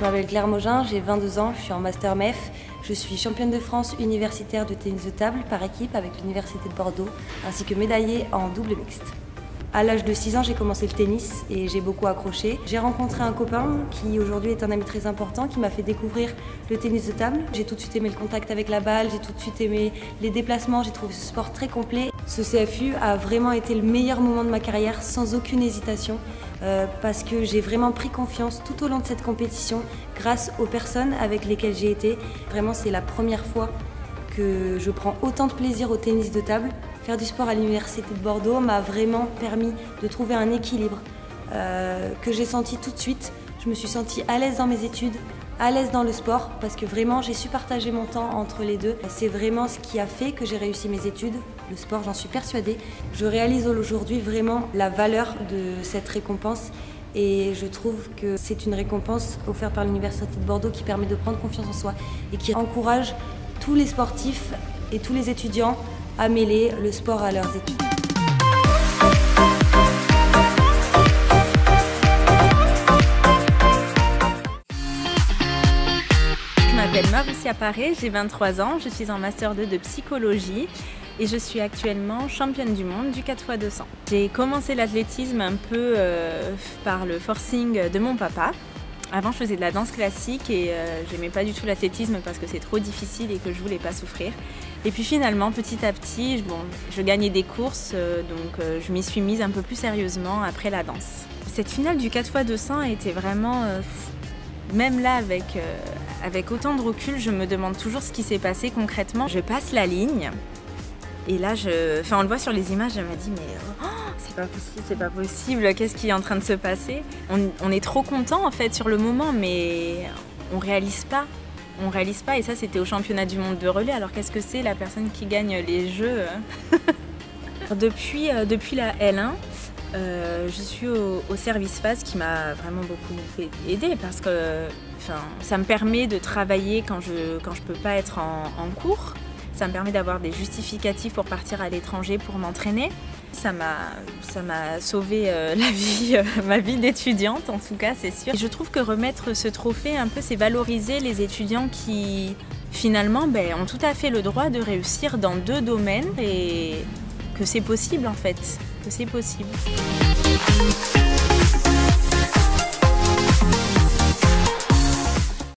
m'appelle Claire Mogin, j'ai 22 ans, je suis en Master MEF. Je suis championne de France universitaire de tennis de table par équipe avec l'Université de Bordeaux, ainsi que médaillée en double mixte. À l'âge de 6 ans, j'ai commencé le tennis et j'ai beaucoup accroché. J'ai rencontré un copain qui aujourd'hui est un ami très important, qui m'a fait découvrir le tennis de table. J'ai tout de suite aimé le contact avec la balle, j'ai tout de suite aimé les déplacements, j'ai trouvé ce sport très complet. Ce CFU a vraiment été le meilleur moment de ma carrière, sans aucune hésitation, parce que j'ai vraiment pris confiance tout au long de cette compétition grâce aux personnes avec lesquelles j'ai été. Vraiment, c'est la première fois que je prends autant de plaisir au tennis de table. Faire du sport à l'Université de Bordeaux m'a vraiment permis de trouver un équilibre que j'ai senti tout de suite. Je me suis sentie à l'aise dans mes études, à l'aise dans le sport, parce que vraiment j'ai su partager mon temps entre les deux. C'est vraiment ce qui a fait que j'ai réussi mes études. Le sport, j'en suis persuadée. Je réalise aujourd'hui vraiment la valeur de cette récompense et je trouve que c'est une récompense offerte par l'Université de Bordeaux qui permet de prendre confiance en soi et qui encourage tous les sportifs et tous les étudiants à mêler le sport à leurs études. Je m'appelle Marussia Paré, j'ai 23 ans, je suis en Master 2 de psychologie et je suis actuellement championne du monde du 4x200. J'ai commencé l'athlétisme un peu par le forcing de mon papa. Avant, je faisais de la danse classique et j'aimais pas du tout l'athlétisme parce que c'est trop difficile et que je voulais pas souffrir. Et puis finalement, petit à petit, je gagnais des courses, donc je m'y suis mise un peu plus sérieusement après la danse. Cette finale du 4x200 était vraiment... même là, avec autant de recul, je me demande toujours ce qui s'est passé concrètement. Je passe la ligne et là, on le voit sur les images, je me dis mais... c'est pas possible, qu'est-ce qui est en train de se passer? On est trop content en fait sur le moment, mais on réalise pas et ça c'était au championnat du monde de relais. Alors qu'est-ce que c'est la personne qui gagne les jeux? Depuis la L1, je suis au service phase qui m'a vraiment beaucoup aidée parce que ça me permet de travailler quand je peux pas être en cours. Ça me permet d'avoir des justificatifs pour partir à l'étranger pour m'entraîner. Ça m'a sauvé la vie, ma vie d'étudiante en tout cas, c'est sûr. Et je trouve que remettre ce trophée un peu, c'est valoriser les étudiants qui finalement ont tout à fait le droit de réussir dans 2 domaines et que c'est possible en fait, que c'est possible.